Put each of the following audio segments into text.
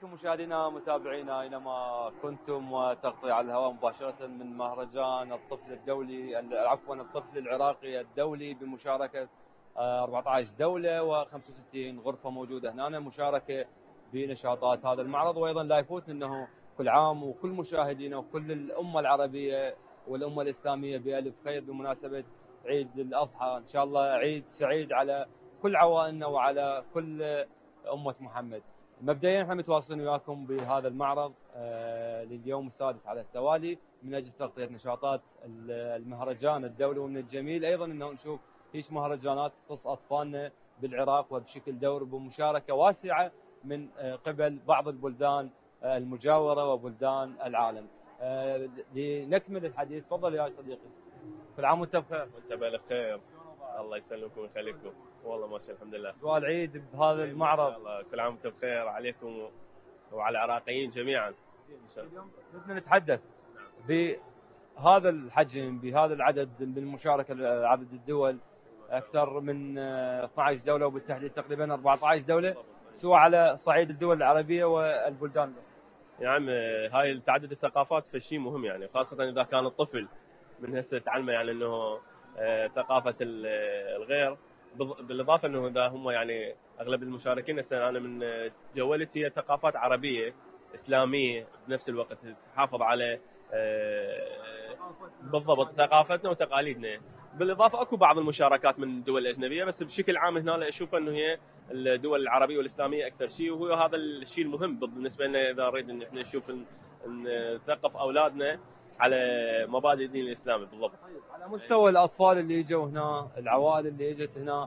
عليكم مشاهدينا متابعينا اينما كنتم، وتغطية على الهواء مباشرة من مهرجان الطفل الدولي، عفوا الطفل العراقي الدولي، بمشاركة 14 دولة و65 غرفة موجودة هنا، مشاركة بنشاطات هذا المعرض. وايضا لا يفوتنا انه كل عام وكل مشاهدينا وكل الامة العربية والامة الاسلامية بألف خير بمناسبة عيد الاضحى. ان شاء الله عيد سعيد على كل عوائلنا وعلى كل امة محمد. مبدئيا احنا متواصلين وياكم بهذا المعرض لليوم السادس على التوالي من اجل تغطيه نشاطات المهرجان الدولي. ومن الجميل ايضا انه نشوف هيش مهرجانات تخص اطفالنا بالعراق وبشكل دوري بمشاركه واسعه من قبل بعض البلدان المجاوره وبلدان العالم. لنكمل الحديث، تفضل يا صديقي. كل عام وانت بخير. وانت بالف خير. الله يسلمكم ويخليكم. والله ماشي الحمد لله. اجواء العيد بهذا المعرض. الله كل عام وانتم بخير عليكم وعلى العراقيين جميعا. اليوم بدنا نتحدث بهذا الحجم، بهذا العدد من المشاركه، عدد الدول اكثر من 12 دوله، وبالتحديد تقريبا 14 دوله، سواء على صعيد الدول العربيه والبلدان. يا عم هاي تعدد الثقافات فشي مهم، يعني خاصه اذا كان الطفل من هسه تعلمه يعني انه ثقافه الغير، بالاضافه انه اذا هم يعني اغلب المشاركين هسه انا من جولتي هي ثقافات عربيه اسلاميه بنفس الوقت تحافظ على بالضبط ثقافتنا وتقاليدنا. بالاضافه اكو بعض المشاركات من الدول الاجنبيه، بس بشكل عام هنا اشوف انه هي الدول العربيه والاسلاميه اكثر شيء، وهو هذا الشيء المهم بالنسبه لنا اذا نريد ان احنا نشوف نثقف اولادنا على مبادئ الدين الاسلامي. بالضبط. على مستوى الاطفال اللي اجوا هنا، العوائل اللي اجت هنا،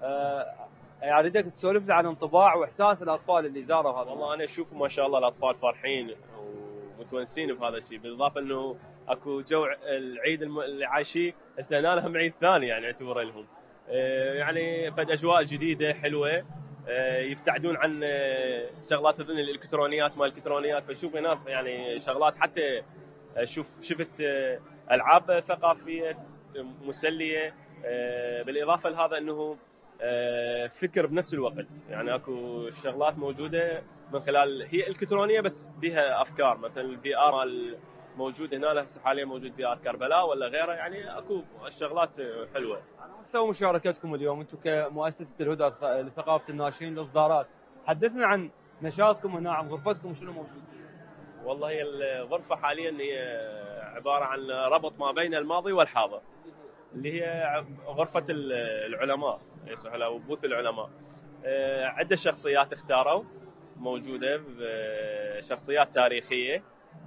يعني اريدك تسولف لي عن انطباع واحساس الاطفال اللي زاروا هذا. والله انا اشوف ما شاء الله الاطفال فرحين ومتونسين بهذا الشيء، بالاضافه انه اكو جو العيد اللي عايشيه هسه هنا لهم عيد ثاني يعني اعتبره لهم. يعني فد اجواء جديده حلوه، يبتعدون عن شغلات الالكترونيات ما الالكترونيات، فشوف هنا يعني شغلات حتى شفت العاب ثقافيه مسليه، بالاضافه لهذا انه فكر بنفس الوقت، يعني اكو شغلات موجوده من خلال هي الكترونيه بس بها افكار، مثلا الفي ار موجود هنا هسه حاليا موجود في ار كربلاء ولا غيره، يعني اكو شغلات حلوه. على مستوى مشاركتكم اليوم انتم كمؤسسه الهدى لثقافه الناشئين الاصدارات، حدثنا عن نشاطكم هنا، عن غرفتكم شنو موجود؟ والله هي الغرفه حاليا هي عباره عن ربط ما بين الماضي والحاضر، اللي هي غرفه العلماء او بوث العلماء. عده شخصيات اختاروا موجوده، شخصيات تاريخيه،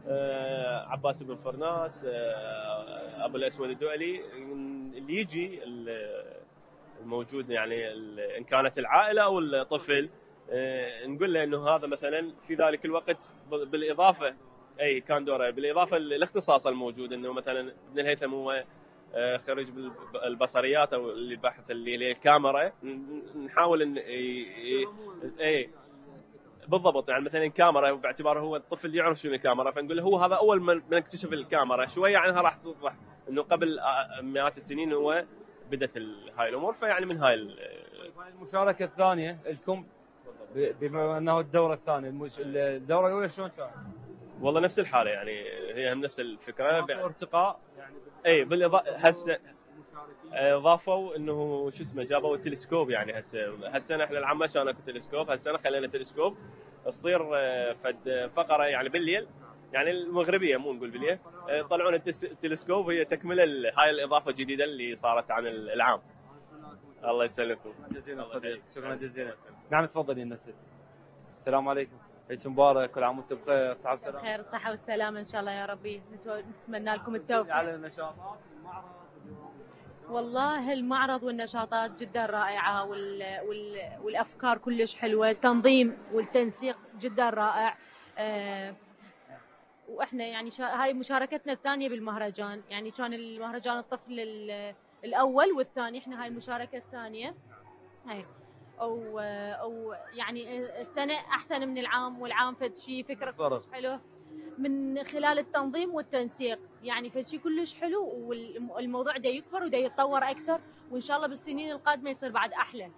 عباس بن فرناس، ابو الاسود الدؤلي، اللي يجي الموجود يعني ان كانت العائله او الطفل نقول له انه هذا مثلا في ذلك الوقت، بالاضافه اي كان دوره، بالاضافه للاختصاص الموجود انه مثلا ابن الهيثم هو خريج البصريات او اللي بحث اللي هي الكاميرا، نحاول ان اي بالضبط، يعني مثلا الكاميرا باعتباره هو الطفل يعرف شنو الكاميرا، فنقول له هو هذا اول من اكتشف الكاميرا، شويه عنها راح توضح انه قبل مئات السنين هو بدت هاي الامور، فيعني من هاي المشاركه الثانيه لكم بما انه الدوره الثانيه، الدوره الاولى شلون كانت؟ والله نفس الحاله، يعني هي هم نفس الفكره، ارتقاء يعني. اي بالاضافه هسه اضافوا انه شو اسمه جابوا التلسكوب، يعني هسه احنا العام كان اكو تلسكوب، هسه خلينا تلسكوب تصير فد فقره يعني بالليل، يعني المغربيه مو نقول بالليل، طلعون التلسكوب، هي تكمله هاي الاضافه الجديده اللي صارت عن العام. الله يسلمكم. شكرا جزيلا. نعم تفضلي النسل. السلام عليكم، عيد مبارك، كل عام وانتم بخير، صحة وسلامة. بخير الصحة والسلامة ان شاء الله يا ربي، نتمنى لكم التوفيق. على النشاطات المعرض والله المعرض والنشاطات جدا رائعة، والافكار كلش حلوة، التنظيم والتنسيق جدا رائع. واحنا يعني هاي مشاركتنا الثانية بالمهرجان، يعني كان المهرجان الطفل الاول والثاني، احنا هاي المشاركة الثانية هاي، او يعني السنه احسن من العام، والعام فد شيء فكره كلش حلو من خلال التنظيم والتنسيق، يعني فد شيء كلش حلو، والموضوع دا يكبر ودا يتطور اكثر، وان شاء الله بالسنين القادمه يصير بعد احلى.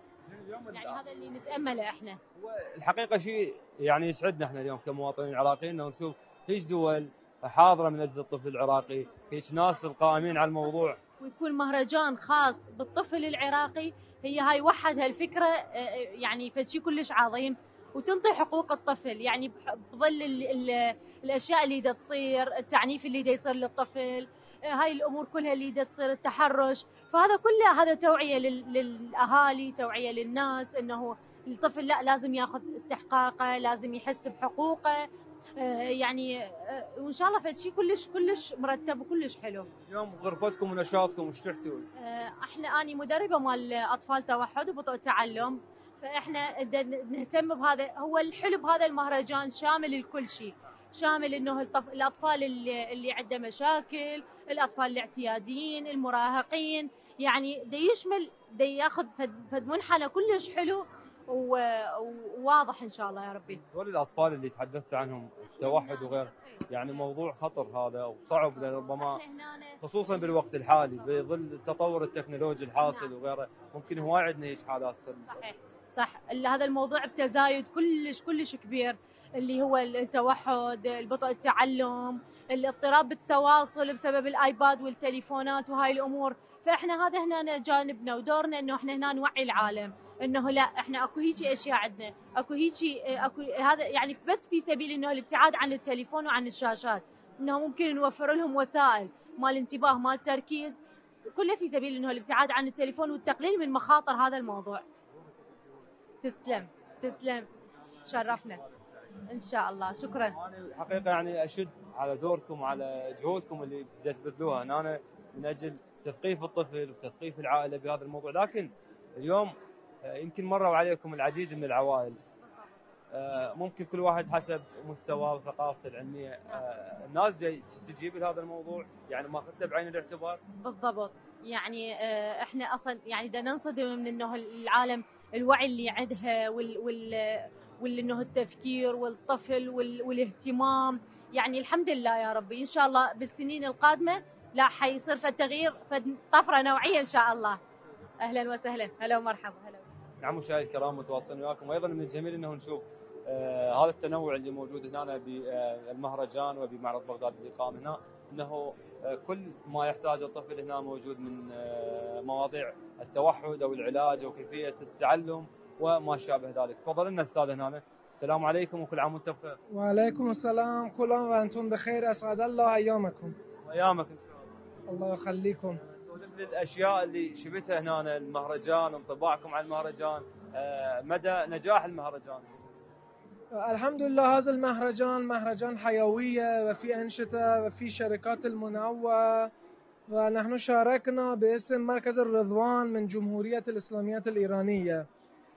يعني هذا اللي نتامله احنا. الحقيقه شيء يعني يسعدنا احنا اليوم كمواطنين عراقيين انه نشوف هيج دول حاضره من اجل الطفل العراقي، هيك ناس القائمين على الموضوع، ويكون مهرجان خاص بالطفل العراقي. هي هاي وحد هالفكره يعني فشي كلش عظيم، وتنطي حقوق الطفل يعني بظل الاشياء اللي دا تصير، التعنيف اللي دا يصير للطفل، هاي الامور كلها اللي دا تصير، التحرش، فهذا كله هذا توعيه للاهالي، توعيه للناس انه الطفل لا لازم ياخذ استحقاقه، لازم يحس بحقوقه. يعني وان شاء الله فد شيء كلش مرتب وكلش حلو. اليوم غرفتكم ونشاطكم وش تحتوي؟ احنا اني مدربه مال اطفال توحد وبطء تعلم، فاحنا نهتم بهذا. هو الحلو بهذا المهرجان شامل لكل شيء، شامل انه الاطفال اللي عنده مشاكل، الاطفال الاعتياديين، المراهقين، يعني دا يشمل، دا ياخذ فد منحنى كلش حلو وواضح ان شاء الله يا ربي. هذول الاطفال اللي تحدثت عنهم التوحد وغيره، يعني موضوع خطر هذا وصعب ربما خصوصا بالوقت الحالي بظل التطور التكنولوجي الحاصل وغيره، ممكن هواي عندنا هيك حالات. صحيح صح، هذا الموضوع بتزايد كلش كبير، اللي هو التوحد، البطء التعلم، الاضطراب بالتواصل بسبب الايباد والتليفونات وهاي الامور. فاحنا هذا هنا جانبنا ودورنا انه احنا هنا نوعي العالم انه لا احنا اكو هيجي اشياء عندنا، اكو هذا يعني بس في سبيل انه الابتعاد عن التليفون وعن الشاشات، انه ممكن نوفر لهم وسائل مال انتباه مال تركيز، كله في سبيل انه الابتعاد عن التليفون والتقليل من مخاطر هذا الموضوع. تسلم شرفنا ان شاء الله، شكرا. انا الحقيقه يعني اشد على دوركم وعلى جهودكم اللي تبذلوها هنا من اجل تثقيف الطفل وتثقيف العائله بهذا الموضوع، لكن اليوم يمكن مروا عليكم العديد من العوائل، ممكن كل واحد حسب مستواه وثقافته العلميه، الناس جاي تستجيب لهذا الموضوع، يعني ماخذته بعين الاعتبار. بالضبط، يعني احنا اصلا يعني بدنا ننصدم من انه العالم الوعي اللي عندها انه التفكير والطفل والاهتمام، يعني الحمد لله يا ربي. ان شاء الله بالسنين القادمه لا حيصير فالتغيير طفره نوعيه ان شاء الله. اهلا وسهلا، هلا ومرحبا. هلا. نعم مشاهدينا الكرام، متواصلين وياكم، وايضا من الجميل انه نشوف هذا التنوع اللي موجود هنا بالمهرجان وبمعرض بغداد اللي قام هنا، انه كل ما يحتاج الطفل هنا موجود من مواضيع التوحد او العلاج او كيفيه التعلم وما شابه ذلك. تفضل لنا استاذ هنا. السلام عليكم وكل عام وانتم بخير. وعليكم السلام، كل عام وانتم بخير، اسعد الله ايامكم. وايامك ان شاء الله. الله يخليكم. سولف لي الاشياء اللي شفتها هنا المهرجان، انطباعكم عن المهرجان، مدى نجاح المهرجان. الحمد لله، هذا المهرجان مهرجان حيوية وفي أنشطة وفي شركات المنوعة، ونحن شاركنا باسم مركز الرضوان من جمهورية الإسلامية الإيرانية،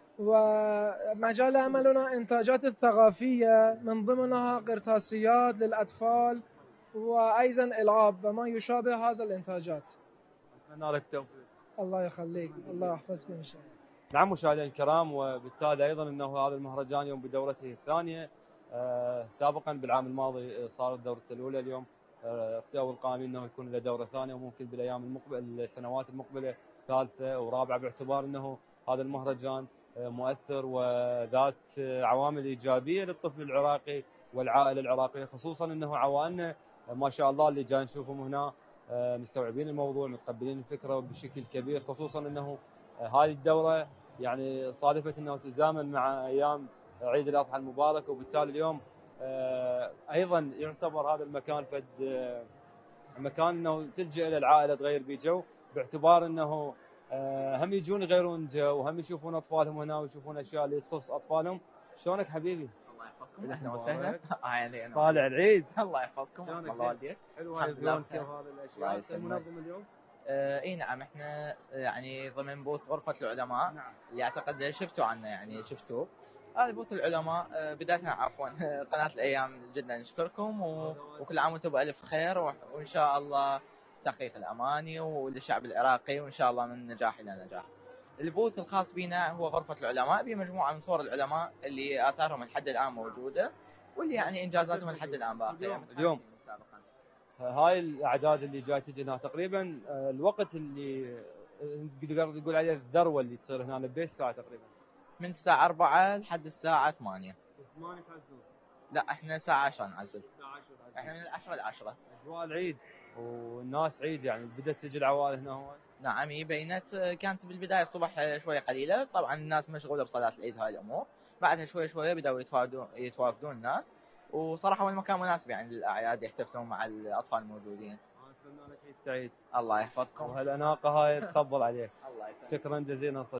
ومجال عملنا إنتاجات الثقافية من ضمنها قرطاسيات للأطفال وأيضا ألعاب وما يشابه هذا الإنتاجات. أتمنى لك التوفيق. الله يخليك، الله يحفظك إن شاء الله. نعم مشاهدينا الكرام، وبالتالي ايضا انه هذا المهرجان يوم بدورته الثانيه، سابقا بالعام الماضي صارت دورته الاولى، اليوم اختاروا القائمين انه يكون له دوره ثانيه، وممكن بالايام المقبله السنوات المقبله ثالثه ورابعه، باعتبار انه هذا المهرجان مؤثر وذات عوامل ايجابيه للطفل العراقي والعائله العراقيه، خصوصا انه عوائلنا ما شاء الله اللي جاي نشوفهم هنا مستوعبين الموضوع، متقبلين الفكره بشكل كبير، خصوصا انه هذه الدورة يعني صادفت انه تتزامن مع ايام عيد الاضحى المبارك، وبالتالي اليوم ايضا يعتبر هذا المكان فد مكان انه تلجئ الى العائله تغير بيه جو، باعتبار انه هم يجون يغيرون جو وهم يشوفون اطفالهم هنا ويشوفون اشياء اللي تخص اطفالهم. شلونك حبيبي؟ الله يحفظكم، اهلا وسهلا. طالع العيد. الله يحفظكم، الله والديك. حلوه اليوم كيف هذه الاشياء المنظم اليوم؟ اي نعم، احنا يعني ضمن بوث غرفة العلماء. نعم. اللي اعتقد شفتوا عنه، يعني شفتوه. هذا بوث العلماء، بداية عفوا قناة الايام جدا نشكركم، وكل عام وانتم بألف خير، وان شاء الله تحقيق الاماني وللشعب العراقي، وان شاء الله من نجاح الى نجاح. البوث الخاص بنا هو غرفة العلماء، بمجموعة من صور العلماء اللي اثارهم لحد الان موجودة، واللي يعني انجازاتهم لحد الان باقية. اليوم هاي الاعداد اللي جاي تجي هنا تقريبا الوقت اللي نقدر نقول عليه الذروه اللي تصير هنا بايش ساعه تقريبا؟ من الساعة 4 لحد الساعة 8. 8 تحزنون؟ لا احنا الساعة 10 نعزل. احنا من 10 ل 10. اجواء العيد والناس عيد يعني بدات تجي العوائل هنا هون. نعم هي بينت كانت بالبداية الصبح شوية قليلة، طبعا الناس مشغولة بصلاة العيد هاي الأمور، بعدها شوي شوي بدأوا يتوافدون الناس، وصراحة هو المكان مناسب يعني للأعياد يحتفلون مع الأطفال الموجودين. اتمنى لك عيد سعيد. الله يحفظكم. وهالأناقة هاي تخبل عليك. الله يسلمك. شكرا جزيلا صديقي.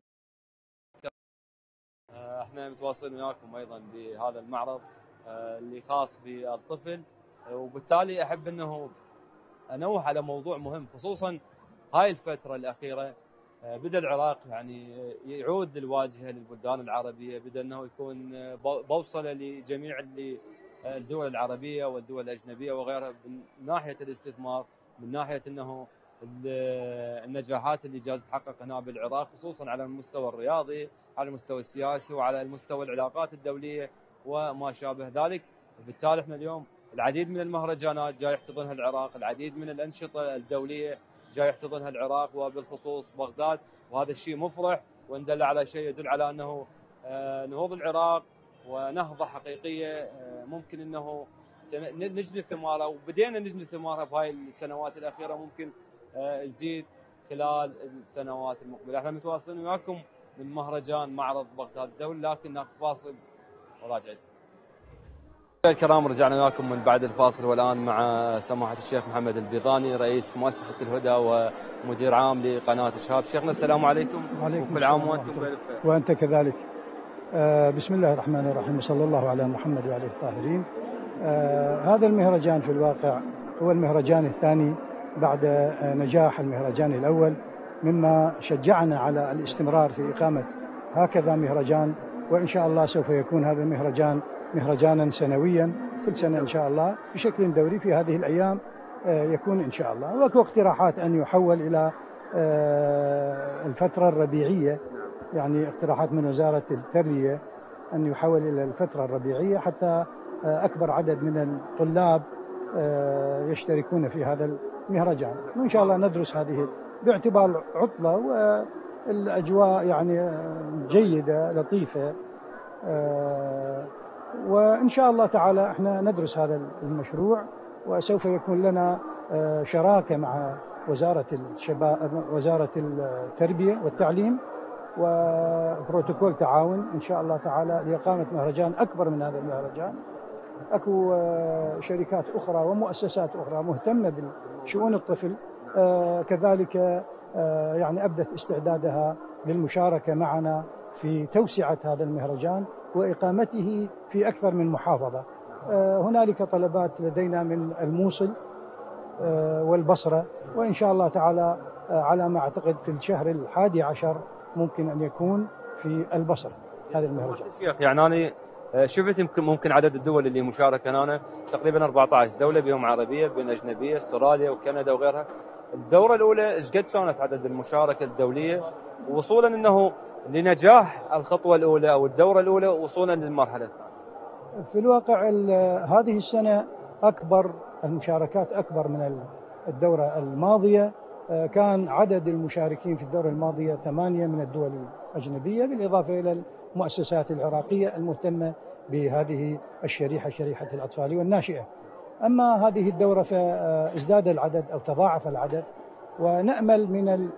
احنا متواصلين وياكم ايضا بهذا المعرض اللي خاص بالطفل، وبالتالي احب انه انوه على موضوع مهم، خصوصا هاي الفتره الاخيره بدا العراق يعني يعود للواجهه للبلدان العربيه، بدا انه يكون بوصله لجميع الدول العربيه والدول الاجنبيه وغيرها من ناحيه الاستثمار، من ناحيه انه النجاحات اللي جالت تتحقق هنا بالعراق، خصوصا على المستوى الرياضي، على المستوى السياسي، وعلى المستوى العلاقات الدوليه وما شابه ذلك. وبالتالي احنا اليوم العديد من المهرجانات جاي يحتضنها العراق، العديد من الانشطه الدوليه جاي يحتضنها العراق وبالخصوص بغداد، وهذا الشيء مفرح وان دل على شيء يدل على انه نهوض العراق ونهضه حقيقيه ممكن انه نجني ثمارها، وبدينا نجني ثمارها بهاي السنوات الاخيره، ممكن تزيد خلال السنوات المقبله. احنا متواصلين وياكم من مهرجان معرض بغداد الدولي، لكن ناخذ فاصل وراجعين. الكرام رجعنا وياكم من بعد الفاصل، والان مع سماحه الشيخ محمد البيضاني رئيس مؤسسه الهدى ومدير عام لقناه الشهاب. شيخنا السلام عليكم. وعليكم وكل عام وانتم بخير. وانت كذلك. بسم الله الرحمن الرحيم، وصلى الله على محمد وعلى الطاهرين. هذا المهرجان في الواقع هو المهرجان الثاني بعد نجاح المهرجان الأول، مما شجعنا على الاستمرار في إقامة هكذا مهرجان، وإن شاء الله سوف يكون هذا المهرجان مهرجانا سنويا كل سنة إن شاء الله بشكل دوري. في هذه الأيام يكون إن شاء الله، وأكو اقتراحات أن يحول إلى الفترة الربيعية، يعني اقتراحات من وزارة التربية أن يحول إلى الفترة الربيعية حتى أكبر عدد من الطلاب يشتركون في هذا المهرجان، وإن شاء الله ندرس هذه باعتبار عطلة والأجواء يعني جيدة لطيفة، وإن شاء الله تعالى احنا ندرس هذا المشروع، وسوف يكون لنا شراكة مع وزارة التربية والتعليم وبروتوكول تعاون إن شاء الله تعالى لإقامة مهرجان أكبر من هذا المهرجان. أكو شركات أخرى ومؤسسات أخرى مهتمة بشؤون الطفل كذلك يعني أبدت استعدادها للمشاركة معنا في توسعة هذا المهرجان وإقامته في أكثر من محافظة. هنالك طلبات لدينا من الموصل والبصرة، وإن شاء الله تعالى على ما أعتقد في الشهر 11 ممكن أن يكون في البصرة هذا المهرجان. شيخ يعني أنا شفت ممكن عدد الدول اللي مشاركة هنا تقريبا 14 دولة، بهم عربية بين أجنبية، استراليا وكندا وغيرها. الدورة الأولى ايش قد كانت عدد المشاركة الدولية وصولا انه لنجاح الخطوة الأولى أو الدورة الأولى وصولا للمرحلة الثانية؟ في الواقع هذه السنة أكبر المشاركات أكبر من الدورة الماضية. كان عدد المشاركين في الدورة الماضية 8 من الدول الأجنبية، بالإضافة إلى المؤسسات العراقية المهتمة بهذه الشريحة، شريحة الأطفال والناشئة. أما هذه الدورة فازداد العدد أو تضاعف العدد، ونأمل من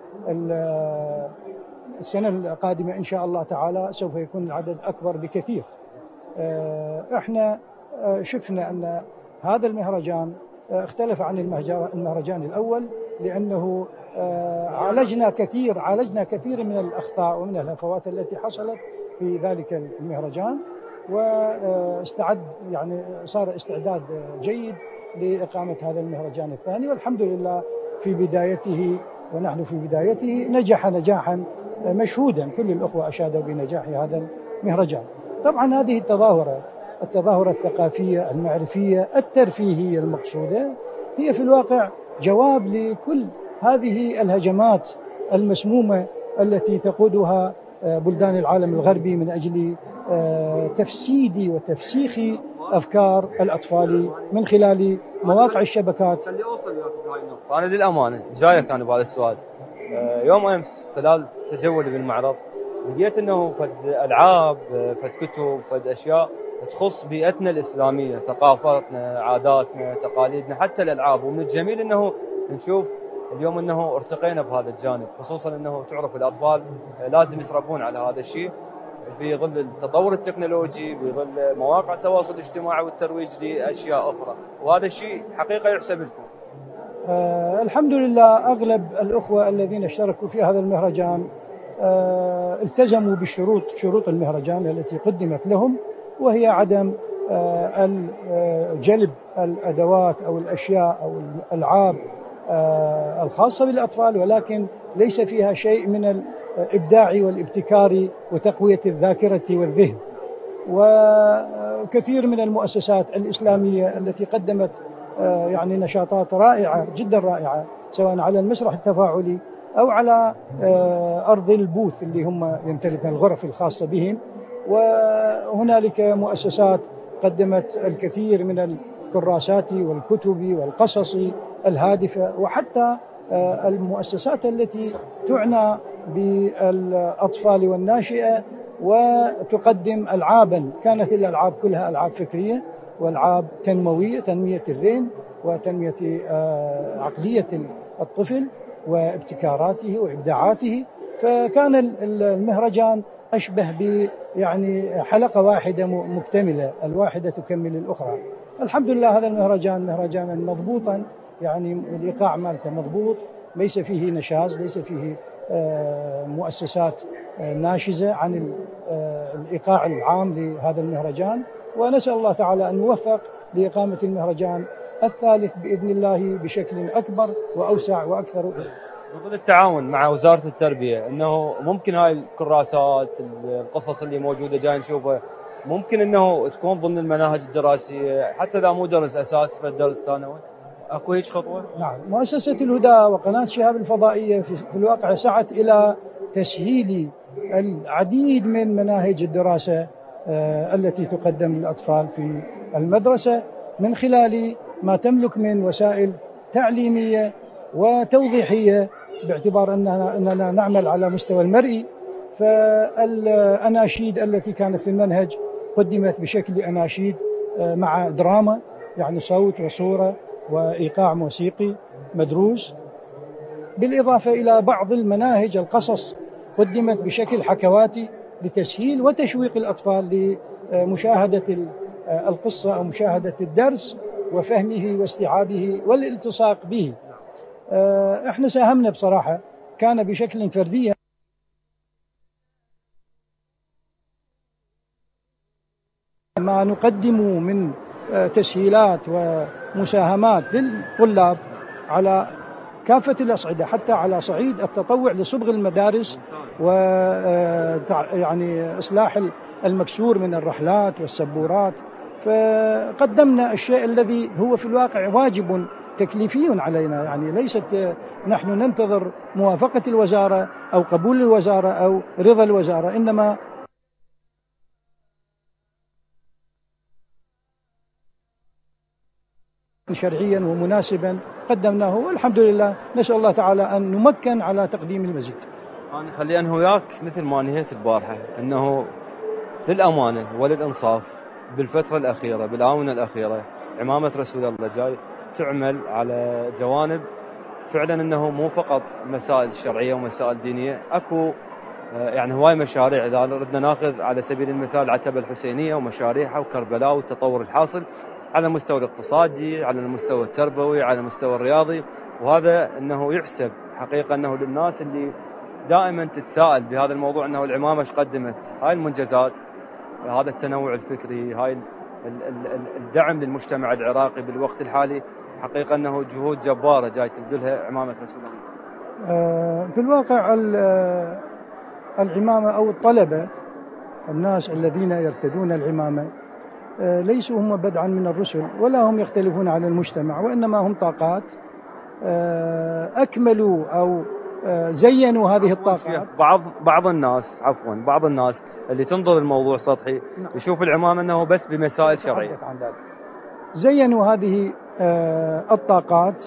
السنة القادمة إن شاء الله تعالى سوف يكون العدد أكبر بكثير. إحنا شفنا أن هذا المهرجان اختلف عن المهرجان الأول، لأنه عالجنا كثير من الأخطاء ومن الهفوات التي حصلت في ذلك المهرجان، واستعد يعني صار استعداد جيد لإقامة هذا المهرجان الثاني، والحمد لله في بدايته ونحن في بدايته نجح نجاحا مشهودا. كل الأخوة أشادوا بنجاح هذا المهرجان. طبعا هذه التظاهرة الثقافية المعرفية الترفيهية المقصودة هي في الواقع جواب لكل هذه الهجمات المسمومة التي تقودها بلدان العالم الغربي من أجل تفسيد وتفسيخ أفكار الأطفال من خلال مواقع الشبكات. اللي أوصل بهاي النقطة أنا للأمانة جايك أنا بهذا السؤال. يوم أمس خلال تجولي بالمعرض لقيت انه فد العاب، فد كتب، فد اشياء تخص بيئتنا الاسلاميه، ثقافتنا، عاداتنا، تقاليدنا، حتى الالعاب. ومن الجميل انه نشوف اليوم انه ارتقينا بهذا الجانب، خصوصا انه تعرف الاطفال لازم يتربون على هذا الشيء في ظل التطور التكنولوجي، في ظل مواقع التواصل الاجتماعي والترويج لاشياء اخرى، وهذا الشيء حقيقه يحسب لكم. الحمد لله أغلب الأخوة الذين اشتركوا في هذا المهرجان التزموا شروط المهرجان التي قدمت لهم، وهي عدم جلب الأدوات أو الأشياء أو الألعاب الخاصة بالأطفال، ولكن ليس فيها شيء من الإبداع والابتكار وتقوية الذاكرة والذهن. وكثير من المؤسسات الإسلامية التي قدمت يعني نشاطات رائعة جدا رائعة، سواء على المسرح التفاعلي أو على أرض البوث اللي هم يمتلكون الغرف الخاصة بهم. وهنالك مؤسسات قدمت الكثير من الكراسات والكتب والقصص الهادفة، وحتى المؤسسات التي تعنى بالأطفال والناشئة وتقدم ألعابا. كانت الألعاب كلها ألعاب فكرية وألعاب تنموية، تنمية الذهن وتنمية عقلية الطفل وابتكاراته وإبداعاته. فكان المهرجان أشبه ب يعني حلقة واحدة مكتملة، الواحدة تكمل الأخرى. الحمد لله هذا المهرجان مهرجانا مضبوطا، يعني الإيقاع مالته مضبوط، ليس فيه نشاز، ليس فيه مؤسسات ناشزة عن الإيقاع العام لهذا المهرجان. ونسأل الله تعالى أن نوفق لإقامة المهرجان الثالث بإذن الله بشكل أكبر وأوسع وأكثر. بظل التعاون مع وزارة التربية، أنه ممكن هاي الكراسات، القصص اللي موجودة جاي نشوفها، ممكن أنه تكون ضمن المناهج الدراسية حتى إذا مو درس أساسي فالدرس ثانوي، أكو هيك خطوة؟ نعم، مؤسسة الهدى وقناة شهاب الفضائية في الواقع سعت إلى تسهيل العديد من مناهج الدراسة التي تقدم للأطفال في المدرسة من خلال ما تملك من وسائل تعليمية وتوضيحية، باعتبار أننا نعمل على مستوى المرئي. فالأناشيد التي كانت في المنهج قدمت بشكل أناشيد مع دراما، يعني صوت وصورة وإيقاع موسيقي مدروس، بالإضافة إلى بعض المناهج القصص قدمت بشكل حكواتي لتسهيل وتشويق الأطفال لمشاهدة القصة أو مشاهدة الدرس وفهمه واستيعابه والالتصاق به. احنا ساهمنا بصراحة، كان بشكل فردي ما نقدم من تسهيلات ومساهمات للطلاب على كافة الأصعدة، حتى على صعيد التطوع لصبغ المدارس ويعني إصلاح المكسور من الرحلات والسبورات. فقدمنا الشيء الذي هو في الواقع واجب تكليفي علينا، يعني ليست نحن ننتظر موافقة الوزارة أو قبول الوزارة أو رضا الوزارة، إنما شرعيا ومناسبا قدمناه، والحمد لله نسأل الله تعالى أن نمكن على تقديم المزيد. أنا خلينا وياك مثل ما نهيت البارحة، أنه للأمانة وللإنصاف بالفترة الأخيرة بالآونة الأخيرة عمامة رسول الله جاي تعمل على جوانب فعلا، أنه مو فقط مسائل شرعية ومسائل دينية، أكو يعني هواي مشاريع. إذا ردنا ناخذ على سبيل المثال العتبة الحسينية ومشاريعها وكربلاء والتطور الحاصل على المستوى الاقتصادي، على المستوى التربوي، على المستوى الرياضي. وهذا أنه يحسب حقيقة أنه للناس اللي دائما تتساءل بهذا الموضوع، أنه العمامة ايش قدمت، هاي المنجزات، هذا التنوع الفكري، هاي الدعم للمجتمع العراقي بالوقت الحالي، حقيقة أنه جهود جبارة جاي تبذلها عمامة رسول الله. في الواقع العمامة أو الطلبة، الناس الذين يرتدون العمامة ليسوا هم بدعا من الرسل ولا هم يختلفون عن المجتمع، وإنما هم طاقات أكملوا أو زينوا هذه الطاقات. بعض الناس اللي تنظر الموضوع سطحي يشوف العمامة أنه بس بمسائل شرعية. زينوا هذه الطاقات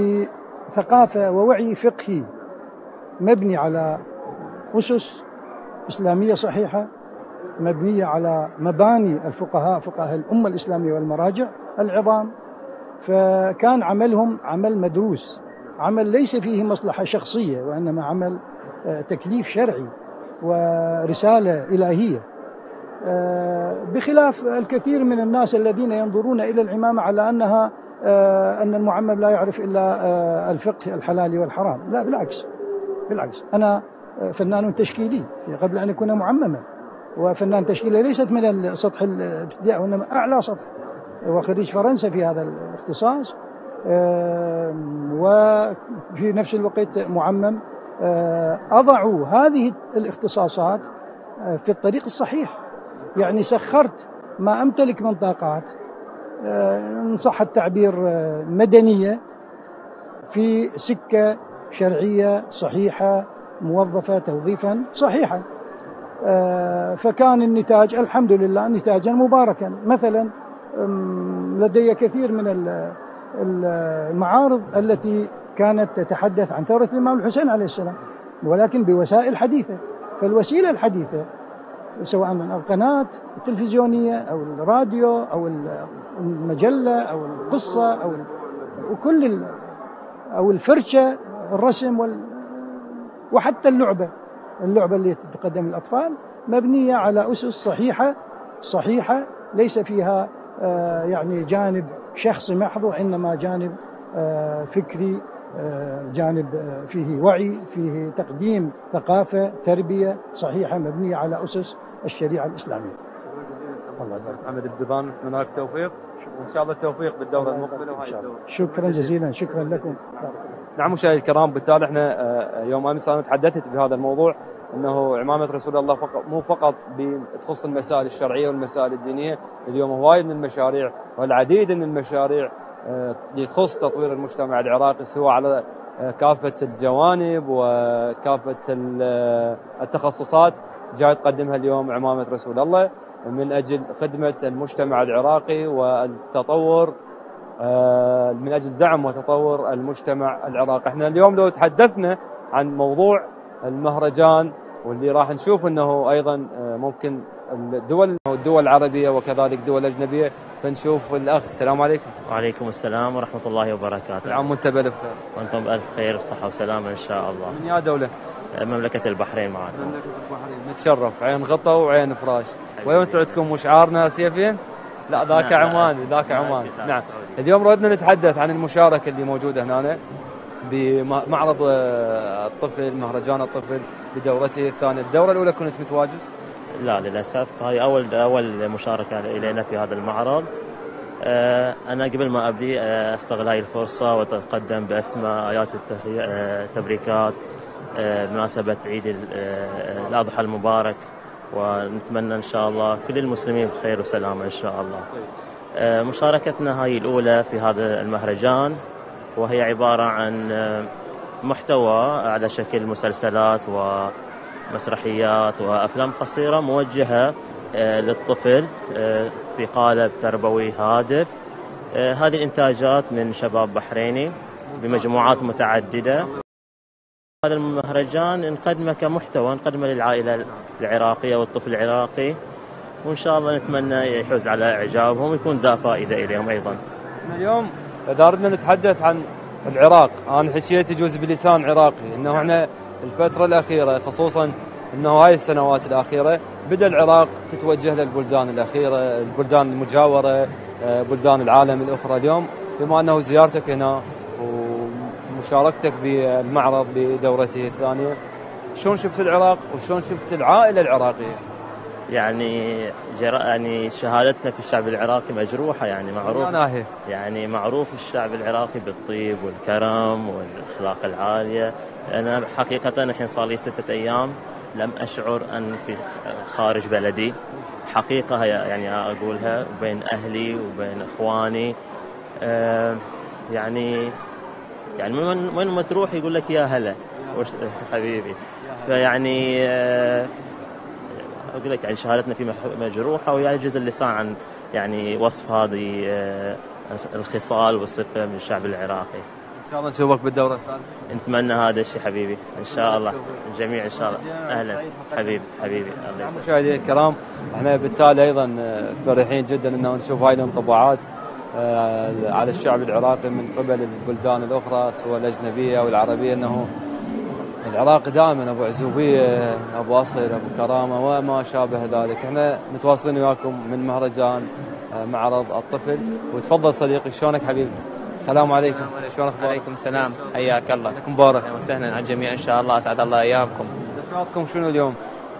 بثقافة ووعي فقهي مبني على أسس إسلامية صحيحة مبنية على مباني الفقهاء فقهاء الأمة الإسلامية والمراجع العظام، فكان عملهم عمل مدروس، عمل ليس فيه مصلحة شخصية، وإنما عمل تكليف شرعي ورسالة إلهية، بخلاف الكثير من الناس الذين ينظرون إلى العمامة على أنها أن المعمم لا يعرف إلا الفقه الحلال والحرام. لا، بالعكس أنا فنان تشكيلي قبل أن أكون معمما، وفنان تشكيلي ليست من السطح الابتدائي وإنما أعلى سطح، وخريج فرنسا في هذا الاختصاص، وفي نفس الوقت معمم. أضعوا هذه الاختصاصات في الطريق الصحيح، يعني سخرت ما أمتلك من طاقات إن صح التعبير مدنية في سكة شرعية صحيحة موظفة توظيفا صحيحا، فكان النتاج الحمد لله نتاجا مباركا. مثلا لدي كثير من المعارض التي كانت تتحدث عن ثورة الإمام الحسين عليه السلام، ولكن بوسائل حديثة، فالوسيلة الحديثة سواء من القناة التلفزيونية أو الراديو أو المجلة أو القصة أو الفرشة الرسم وحتى اللعبة اللي تقدم للأطفال مبنية على أسس صحيحة ليس فيها يعني جانب شخصي محض، وإنما جانب فكري، جانب فيه وعي، فيه تقديم ثقافة تربية صحيحة مبنية على أسس الشريعة الإسلامية. الله يبارك. محمد البيضان، نتمنى لك التوفيق وإن شاء الله التوفيق بالدورة المقبلة وهاي الدورة. شكرا جزيلا، شكرا لكم. نعم مشاهدينا الكرام، بالتالي احنا يوم امس انا تحدثت بهذا الموضوع انه عمامة رسول الله مو فقط تخص المسائل الشرعية والمسائل الدينية، اليوم هواي من المشاريع والعديد من المشاريع اللي تخص تطوير المجتمع العراقي، سواء على كافة الجوانب وكافة التخصصات جاي تقدمها اليوم عمامة رسول الله من أجل خدمة المجتمع العراقي والتطور، من أجل دعم وتطور المجتمع العراقي. احنا اليوم لو تحدثنا عن موضوع المهرجان، واللي راح نشوف انه ايضا ممكن الدول العربية وكذلك دول أجنبية، فنشوف الأخ. السلام عليكم. وعليكم السلام ورحمة الله وبركاته. كل عام وانت بألف خير. وانتم بألف خير وصحة وسلامة إن شاء الله. من يا دولة؟ مملكة البحرين معكم. مملكة البحرين، نتشرف. عين غطا وعين فراش. وانتم عندكم مشعارنا سيفين؟ لا ذاك عمان، ذاك عمان. نعم. اليوم ردنا نتحدث عن المشاركة اللي موجودة هنا بمعرض الطفل، مهرجان الطفل بدورته الثانية. الدورة الأولى كنت متواجد؟ لا للأسف، هاي أول مشاركة إلينا في هذا المعرض. أنا قبل ما أبدي أستغل هاي الفرصة وأتقدم بأسماء آيات التبريكات بمناسبة عيد الأضحى المبارك، ونتمنى إن شاء الله كل المسلمين بخير وسلامة إن شاء الله. مشاركتنا هاي الأولى في هذا المهرجان، وهي عبارة عن محتوى على شكل مسلسلات ومسرحيات وأفلام قصيرة موجهة للطفل في قالب تربوي هادف. هذه الإنتاجات من شباب بحريني بمجموعات متعددة. هذا المهرجان نقدمه كمحتوى، نقدمه للعائلة العراقية والطفل العراقي، وإن شاء الله نتمنى يحوز على إعجابهم ويكون ذا فائدة إليهم أيضا. اليوم إذا أردنا نتحدث عن العراق، أنا حكيت يجوز بلسان عراقي، إنه إحنا الفترة الأخيرة خصوصا إنه هاي السنوات الأخيرة بدأ العراق تتوجه للبلدان الأخيرة، البلدان المجاورة، بلدان العالم الأخرى. اليوم بما أنه زيارتك هنا ومشاركتك بالمعرض بدورته الثانية، شلون شفت العراق وشلون شفت العائلة العراقية؟ يعني شهادتنا في الشعب العراقي مجروحة، يعني معروف، يعني معروف الشعب العراقي بالطيب والكرم والأخلاق العالية. أنا حقيقة الحين صار لي 6 أيام لم أشعر أن في خارج بلدي، حقيقة يعني أقولها، بين أهلي وبين إخواني. يعني من ما تروح يقول لك يا هلا حبيبي. فيعني أقول لك يعني شهادتنا في مجروحة، ويعجز اللسان عن يعني وصف هذه الخصال والصفة من الشعب العراقي. إن شاء الله نشوفك بالدوره الثانيه. نتمنى هذا الشيء حبيبي ان شاء الله، الجميع ان شاء الله. اهلا حبيبي الله يسلمك. مشاهدينا الكرام، احنا بالتالي ايضا فرحين جدا انه نشوف هاي الانطباعات على الشعب العراقي من قبل البلدان الاخرى سواء الاجنبيه او العربيه، انه العراق دائما ابو عزوبيه، ابو اصل، ابو كرامه وما شابه ذلك. احنا متواصلين وياكم من مهرجان معرض الطفل. وتفضل صديقي، شلونك حبيبي؟ السلام عليكم. شلون اخبارك؟ عليكم السلام، حياك الله. لكم مبارك. اهلا وسهلا على الجميع ان شاء الله، اسعد الله ايامكم. نشاطكم شنو اليوم؟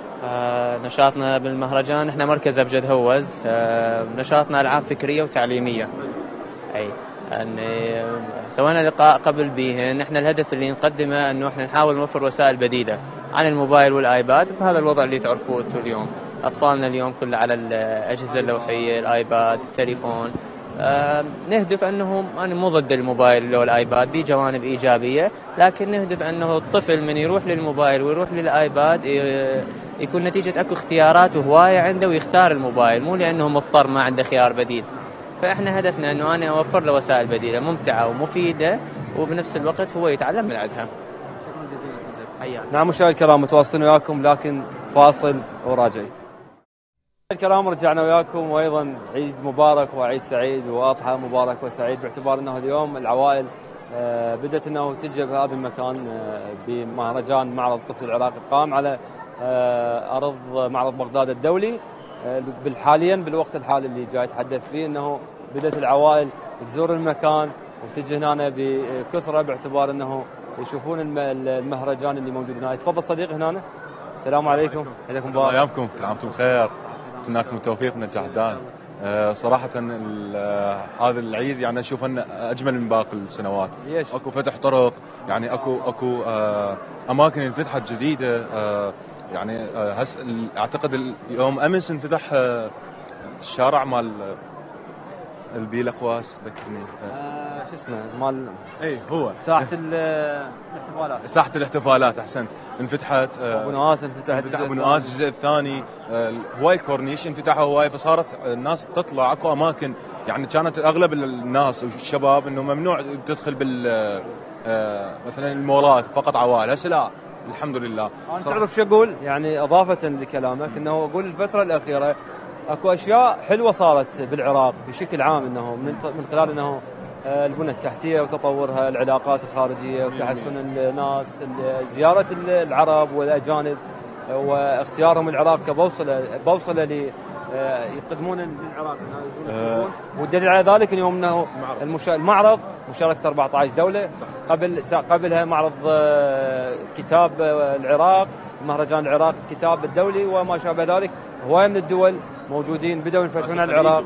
نشاطنا بالمهرجان احنا مركز ابجد هوز، نشاطنا العاب فكريه وتعليميه. اي يعني سوينا لقاء قبل بيهن، احنا الهدف اللي نقدمه انه احنا نحاول نوفر وسائل بديله عن الموبايل والايباد بهذا الوضع اللي تعرفوه انتم اليوم. اطفالنا اليوم كله على الاجهزه اللوحيه، الايباد، التليفون. نهدف انه انا مو ضد الموبايل او الايباد، به جوانب ايجابيه، لكن نهدف انه الطفل من يروح للموبايل ويروح للايباد يكون نتيجه اكو اختيارات وهوايه عنده ويختار الموبايل، مو لانه مضطر ما عنده خيار بديل. فاحنا هدفنا انه انا اوفر له وسائل بديله ممتعه ومفيده وبنفس الوقت هو يتعلم من عندها. نعم مشاهدينا الكرام، متواصلين وياكم لكن فاصل وراجعين. الكرام رجعنا وياكم، وايضا عيد مبارك وعيد سعيد واضحى مبارك وسعيد، باعتبار انه اليوم العوائل بدات انه تجي بهذا المكان بمهرجان معرض الطفل العراقي قام على ارض معرض بغداد الدولي. حاليا بالوقت الحالي اللي جاي اتحدث فيه انه بدات العوائل تزور المكان وتجي هنا بكثره، باعتبار انه يشوفون المهرجان اللي موجود هنا. تفضل صديقي هنا. السلام عليكم. حياكم الله. ايامكم، كل عام وانتم بخير، اتمنىكم التوفيق من الجهدان. صراحة هذا العيد يعني اشوف انه اجمل من باقي السنوات. اكو فتح طرق، يعني اكو اماكن انفتحت جديدة. يعني اعتقد يوم امس انفتح الشارع مال البيلقواس، ذكرني شو اسمه مال هو ساحة الاحتفالات. ساحة الاحتفالات، احسنت. انفتحت ابو نواس، انفتح ابو نواس الجزء الثاني. هواي كورنيش انفتحوا هواي، فصارت الناس تطلع. اكو اماكن يعني كانت اغلب الناس والشباب انه ممنوع تدخل بال مثلا المولات، فقط عوائل. هسه لا الحمد لله. انا تعرف شو اقول يعني اضافة لكلامك، انه اقول الفترة الاخيرة اكو اشياء حلوه صارت بالعراق بشكل عام، انه من خلال انه البنى التحتيه وتطورها، العلاقات الخارجيه وتحسن الناس، زياره العرب والاجانب واختيارهم العراق كبوصله يقدمون للعراق والدليل على ذلك اليوم انه المعرض مشاركه 14 دوله، قبلها معرض كتاب العراق، مهرجان العراق الكتاب الدولي وما شابه ذلك. هوايه من الدول موجودين بدأوا ينفتحون على العراق.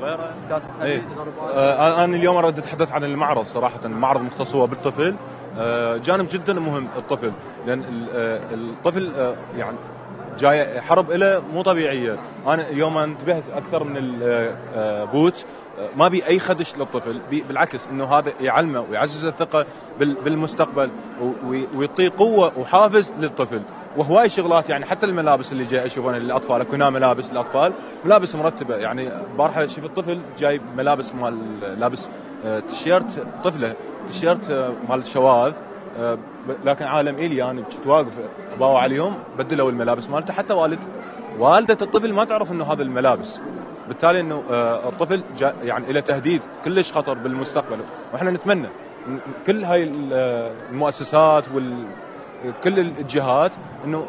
انا اليوم اريد اتحدث عن المعرض. صراحه المعرض مختص هو بالطفل، جانب جدا مهم الطفل، لان الطفل يعني جاي حرب له مو طبيعيه. انا اليوم انتبهت اكثر من البوت ما بي اي خدش للطفل، بالعكس انه هذا يعلمه ويعزز الثقه بالمستقبل ويعطيه قوه وحافز للطفل. وهواي شغلات يعني حتى الملابس اللي جاي اشوفها للاطفال، اكو هنا ملابس للاطفال، ملابس مرتبه. يعني البارحه شفت طفل جاي ملابس مال لابس تيشيرت طفله، تيشيرت مال شواذ، لكن عالم الي يعني كنت واقف باوع عليهم بدلوا الملابس مالته. حتى والده الطفل ما تعرف انه هذا الملابس، بالتالي انه الطفل يعني له تهديد كلش خطر بالمستقبل. واحنا نتمنى كل هاي المؤسسات كل الجهات انه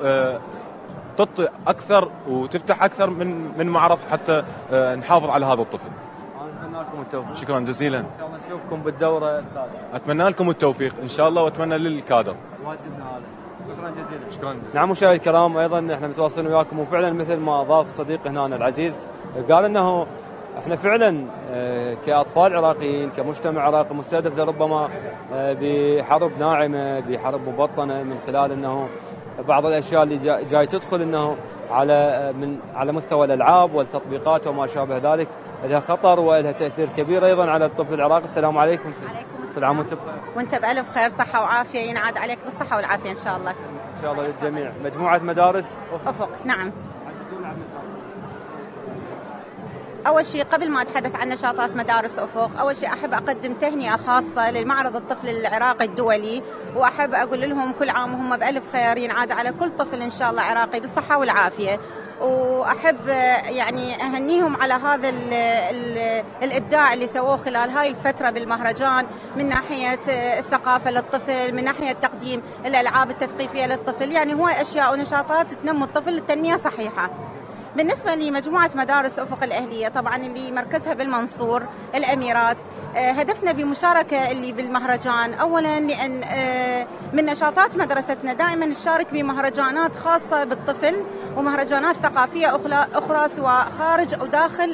تطي اكثر وتفتح اكثر من معرض حتى نحافظ على هذا الطفل. اتمنى لكم التوفيق. شكرا جزيلا. ان شاء الله نشوفكم بالدوره الثالثه. اتمنى لكم التوفيق ان شاء الله، واتمنى للكادر. واجبنا هذا. شكرا جزيلا. شكرا. نعم مشاهدينا الكرام، ايضا احنا متواصلين وياكم، وفعلا مثل ما اضاف صديقي هنا العزيز قال انه احنا فعلا كاطفال عراقيين كمجتمع عراقي مستهدف لربما بحرب ناعمه، بحرب مبطنه، من خلال انه بعض الاشياء اللي جاي تدخل انه على مستوى الالعاب والتطبيقات وما شابه ذلك، لها خطر ولها تاثير كبير ايضا على الطفل العراقي. السلام عليكم. وعليكم كل عام وانت بخير. وانت بالف خير، صحه وعافيه، ينعاد عليك بالصحه والعافيه ان شاء الله. ان شاء الله للجميع. مجموعه مدارس افق. نعم. أول شيء قبل ما أتحدث عن نشاطات مدارس أفق، أول شيء أحب أقدم تهنئة خاصة للمعرض الطفل العراقي الدولي، وأحب أقول لهم كل عام وهم بألف خير، ينعاد على كل طفل إن شاء الله عراقي بالصحة والعافية. وأحب يعني أهنيهم على هذا الإبداع اللي سووه خلال هاي الفترة بالمهرجان، من ناحية الثقافة للطفل، من ناحية تقديم الألعاب التثقيفية للطفل، يعني هو أشياء ونشاطات تنمي الطفل للتنمية صحيحة. بالنسبة لمجموعة مدارس أفق الأهلية طبعا اللي مركزها بالمنصور الأميرات، هدفنا بمشاركة اللي بالمهرجان أولا لأن من نشاطات مدرستنا دائما نشارك بمهرجانات خاصة بالطفل ومهرجانات ثقافية أخرى سواء خارج أو داخل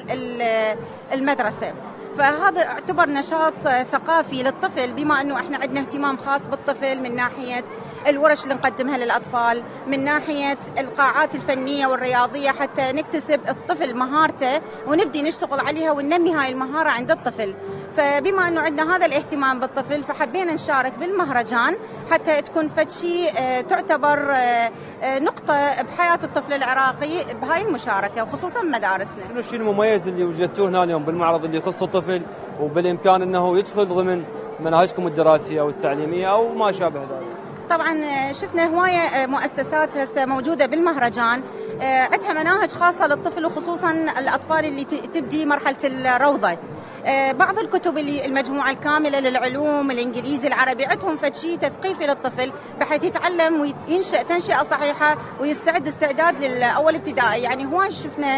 المدرسة، فهذا يعتبر نشاط ثقافي للطفل، بما أنه احنا عندنا اهتمام خاص بالطفل من ناحية الورش اللي نقدمها للأطفال، من ناحية القاعات الفنية والرياضية حتى نكتسب الطفل مهارته ونبدي نشتغل عليها وننمي هاي المهارة عند الطفل. فبما أنه عندنا هذا الاهتمام بالطفل فحبينا نشارك بالمهرجان حتى تكون فد شيء تعتبر نقطة بحياة الطفل العراقي بهاي المشاركة وخصوصا مدارسنا. شنو الشيء المميز اللي وجدتوه هنا اليوم بالمعرض اللي يخص الطفل وبالإمكان أنه يدخل ضمن مناهجكم الدراسية أو التعليمية أو ما شابه ذلك؟ طبعا شفنا هواية مؤسسات هسه موجودة بالمهرجان عندها مناهج خاصة للطفل وخصوصا الأطفال اللي تبدي مرحلة الروضة. بعض الكتب اللي المجموعة الكاملة للعلوم الإنجليزي العربي عندهم فد شيء تثقيفي للطفل بحيث يتعلم وينشأ تنشئة صحيحة ويستعد استعداد للأول ابتدائي. يعني هواي شفنا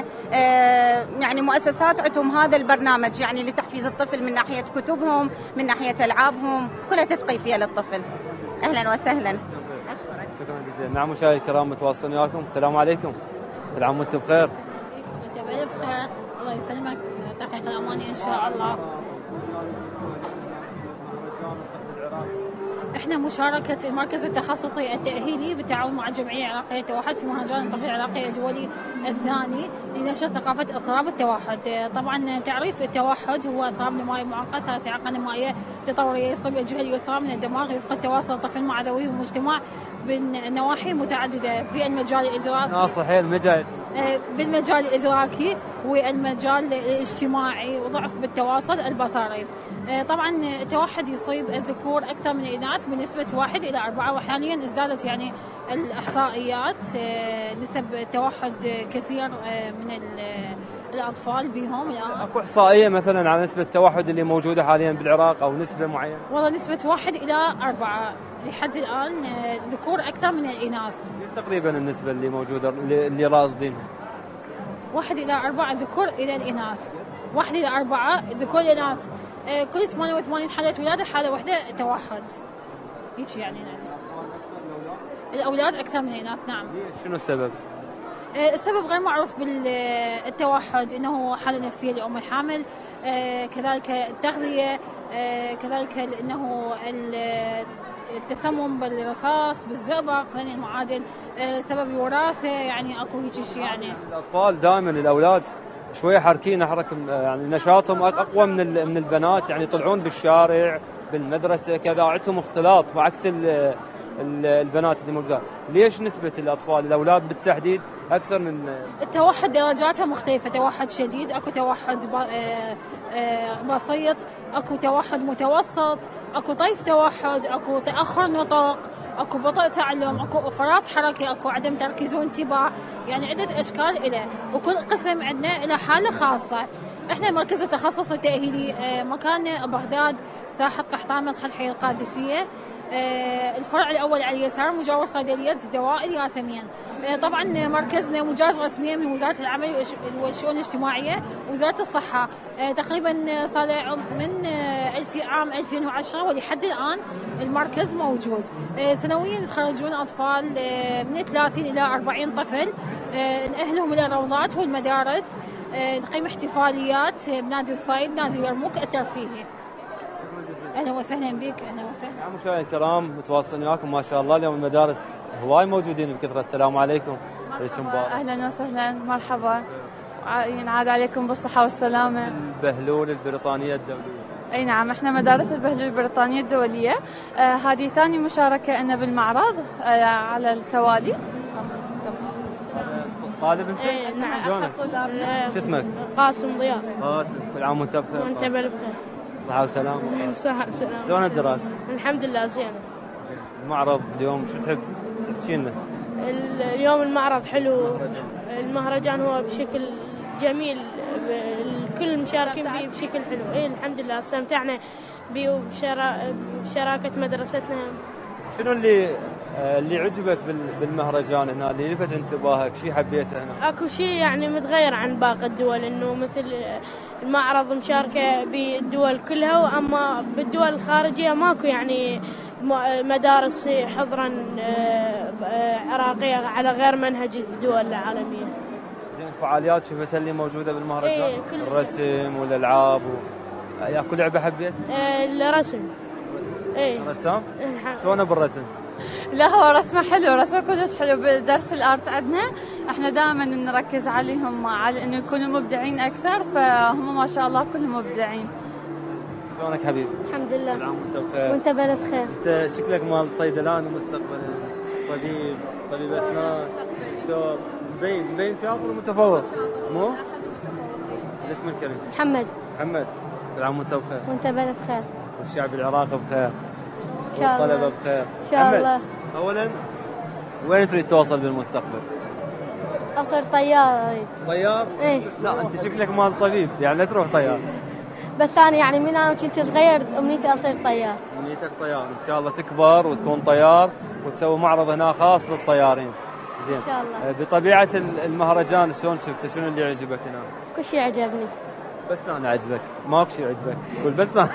يعني مؤسسات عندهم هذا البرنامج يعني لتحفيز الطفل من ناحية كتبهم من ناحية ألعابهم كلها تثقيفية للطفل. أهلا وسهلا. أشكرك. شكرا جزيلا. نعم مشاهدينا الكرام متواصلين وياكم. السلام عليكم. كل عام وانتم بخير. انت بألف خير. الله يسلمك تحقيق الأماني إن شاء الله. احنا مشاركة المركز التخصصي التأهيلي بالتعاون مع الجمعية العراقية التوحد في مهرجان الطفل العراقي الدولي الثاني لنشر ثقافة اضطراب التوحد. طبعا تعريف التوحد هو اضطراب نمائي معقد ثلاث إعاقة نمائية تطورية يصيب الجهة اليسرى من الدماغ يفقد تواصل الطفل مع ذويه والمجتمع من نواحي متعددة في المجال الإدراكي. ناصحين المجال. بالمجال الإدراكي والمجال الاجتماعي وضعف بالتواصل البصري. طبعا التوحد يصيب الذكور أكثر من الإناث بنسبة 1 إلى 4 وحاليا ازدادت يعني الإحصائيات نسب التوحد كثير من الأطفال بهم الآن. أكو إحصائية مثلا على نسبة التوحد اللي موجودة حاليا بالعراق أو نسبة معينة؟ والله نسبة 1 إلى 4 لحد الآن ذكور أكثر من الإناث. تقريبا النسبة اللي موجودة اللي راصدينها 1 إلى 4 ذكور إلى الإناث. 1 إلى 4 ذكور الإناث. كل 88 حالة ولادة حالة واحدة توحد. هيك يعني الأولاد أكثر من الإناث. نعم. شنو السبب؟ السبب غير معروف بالتوحد، انه حاله نفسيه لام الحامل، كذلك التغذيه، كذلك انه التسمم بالرصاص بالزئبق لان المعادن، سبب الوراثه، يعني اكو هيك شيء. يعني الاطفال دائما الاولاد شويه حركين يعني نشاطهم اقوى من البنات، يعني يطلعون بالشارع بالمدرسه كذا عندهم اختلاط بعكس البنات اللي موجودات. ليش نسبة الأطفال الأولاد بالتحديد أكثر من التوحد؟ درجاتها مختلفة، توحد شديد، أكو توحد بسيط، أكو توحد متوسط، أكو طيف توحد، أكو تأخر نطق، أكو بطء تعلم، أكو فرط حركة، أكو عدم تركيز وانتباه، يعني عدة أشكال إله، وكل قسم عندنا إلى حالة خاصة. احنا المركز التخصصي التأهيلي مكان بغداد ساحة قحطان مدخل حي القادسية، الفرع الأول على اليسار مجاور صيدلية دواء الياسمين. طبعا مركزنا مجاز رسميا من وزارة العمل والشؤون الاجتماعية ووزارة الصحة، تقريبا صار من عام 2010 ولحد الآن المركز موجود. سنويا يتخرجون أطفال من 30 إلى 40 طفل، نأهلهم إلى الروضات والمدارس، نقيم احتفاليات بنادي الصيد نادي اليرموك الترفيهي. اهلا وسهلا بك. اهلا وسهلا. مشاهدينا الكرام متواصلين وياكم ما شاء الله. اليوم المدارس هواي موجودين بكثره. السلام عليكم. اهلا وسهلا مرحبا. ينعاد عليكم بالصحه والسلامه. البهلول البريطانيه الدوليه. اي نعم، احنا مدارس البهلول البريطانيه الدوليه. هذه ثاني مشاركه لنا بالمعرض على التوالي. طالب انت؟ ايه نعم. شلونك؟ شو اسمك؟ قاسم ضياء. قاسم، كل عام وانت بخير. وانت بالف خير. صحة وسلامة. صحة وسلامة. شلون الدراسة؟ الحمد لله زينة. المعرض اليوم شو تحب تحكي لنا؟ اليوم المعرض حلو. المهرجان هو بشكل جميل، الكل المشاركين فيه بشكل حلو. ايه الحمد لله استمتعنا به بشراكة مدرستنا. شنو اللي عجبك بالمهرجان هنا، اللي لفت انتباهك، شيء حبيته هنا؟ اكو شيء يعني متغير عن باقي الدول، انه مثل المعرض مشاركة بالدول كلها، واما بالدول الخارجية ماكو يعني مدارس حضرا عراقية على غير منهج الدول العالمية. زين، الفعاليات شفتها اللي موجودة بالمهرجان؟ ايه الرسم والالعاب يا كل لعبة حبيت؟ الرسم. ايه رسام؟ شلونه بالرسم؟ لا هو رسمه حلو، رسمه كلش حلو. بدرس الارت عندنا احنا دائما نركز عليهم على انه يكونوا مبدعين اكثر، فهم ما شاء الله كلهم مبدعين. شلونك حبيبي؟ الحمد لله. كل عام وانت بخير. وانت بالف خير. انت شكلك مال صيدلان ومستقبلا طبيب اسنان دكتور، مبين شاطر ومتفوق مو؟ الاسم الكريم؟ محمد. كل عام وانت بخير. وانت بالف خير. والشعب العراقي بخير. ان شاء الله. والطلبه بخير. ان شاء الله. اولا وين تريد توصل بالمستقبل؟ اصير طيار اريد. طيار؟ ايه. لا انت شكلك مال طبيب، يعني لا تروح طيار. بس انا يعني من انا كنت صغير امنيتي اصير طيار. امنيتك طيار، ان شاء الله تكبر وتكون طيار وتسوي معرض هنا خاص للطيارين. زين. ان شاء الله. بطبيعه المهرجان شلون شفته؟ شنو اللي عجبك هنا؟ كل شيء عجبني. بس انا عجبك؟ ماكو شيء عجبك؟ قول بس انا.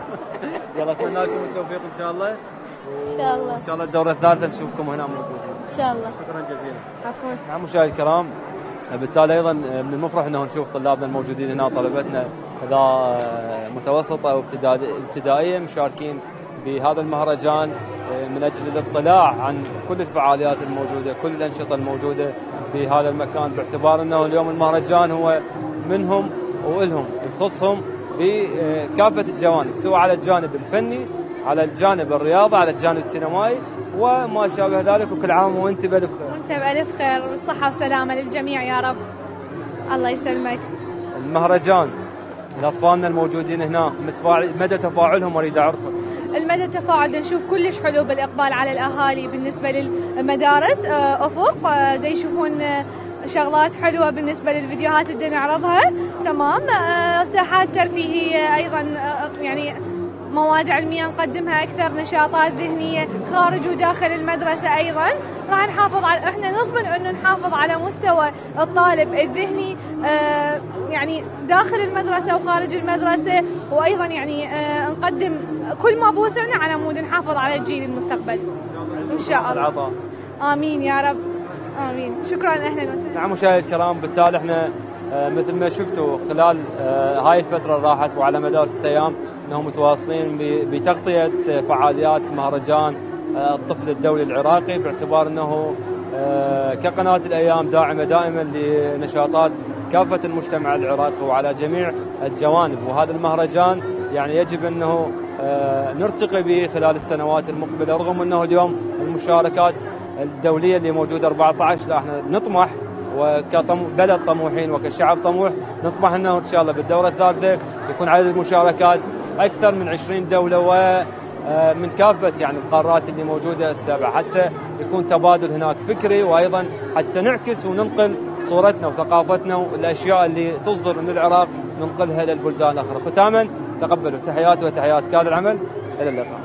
يلا اتمنى لكم التوفيق ان شاء الله. ان شاء الله. ان شاء الله الدوره الثالثه نشوفكم هنا موجودين. ان شاء الله. شكرا جزيلا. عفوا. نعم مشاهدينا الكرام، بالتالي ايضا من المفرح انه نشوف طلابنا الموجودين هنا، طلبتنا اذا متوسطه او ابتدائيه مشاركين بهذا المهرجان من اجل الاطلاع عن كل الفعاليات الموجوده، كل الانشطه الموجوده بهذا المكان، باعتبار انه اليوم المهرجان هو منهم والهم، يخصهم بكافه الجوانب، سواء على الجانب الفني، على الجانب الرياضي، على الجانب السينمائي وما شابه ذلك. وكل عام وانت بالف خير. وانت بالف خير والصحه والسلامه للجميع يا رب. الله يسلمك. المهرجان الاطفالنا الموجودين هنا مدى تفاعلهم اريد اعرفه. المدى التفاعل نشوف كلش حلو بالاقبال على الاهالي بالنسبه للمدارس. افق دا يشوفون شغلات حلوه بالنسبه للفيديوهات اللي نعرضها. تمام. ساحات ترفيهيه ايضا، يعني مواد علميه نقدمها، اكثر نشاطات ذهنيه خارج وداخل المدرسه. ايضا راح نحافظ على، احنا نضمن انه نحافظ على مستوى الطالب الذهني يعني داخل المدرسه وخارج المدرسه، وايضا يعني نقدم كل ما بوسعنا على مود نحافظ على الجيل المستقبل ان شاء الله. امين يا رب. امين. شكرا. اهلا وسهلا. نعم مشاهدينا الكرام، بالتالي احنا مثل ما شفتوا خلال هاي الفتره اللي راحت وعلى مدار 6 ايام انهم متواصلين بتغطيه فعاليات مهرجان الطفل الدولي العراقي، باعتبار انه كقناه الايام داعمه دائما لنشاطات كافه المجتمع العراقي وعلى جميع الجوانب، وهذا المهرجان يعني يجب انه نرتقي به خلال السنوات المقبله، رغم انه اليوم المشاركات الدوليه اللي موجوده 14، لا احنا نطمح وكبلد طموحين وكشعب طموح نطمح انه ان شاء الله بالدوره الثالثه يكون عدد المشاركات اكثر من 20 دوله ومن كافه يعني القارات اللي موجوده السبع، حتى يكون تبادل هناك فكري، وايضا حتى نعكس وننقل صورتنا وثقافتنا والاشياء اللي تصدر من العراق ننقلها للبلدان الاخرى. ختاما تقبلوا تحياتي وتحيات كادر العمل، الى اللقاء.